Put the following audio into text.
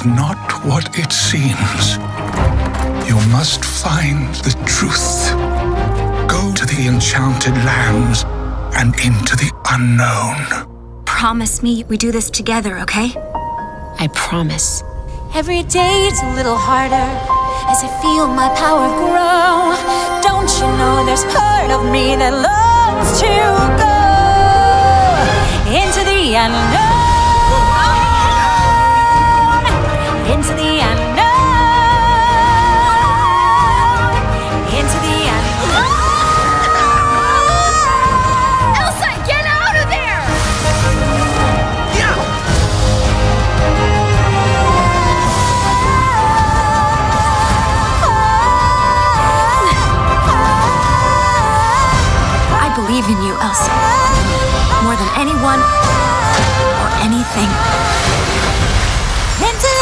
is not what it seems. You must find the truth. Go to the enchanted lands and into the unknown. Promise me we do this together, okay? I promise. Every day it's a little harder as I feel my power grow. Don't you know there's part of me that longs to go into the unknown. Into the unknown. Into the unknown. Elsa, get out of there! I believe in you, Elsa. More than anyone or anything. Into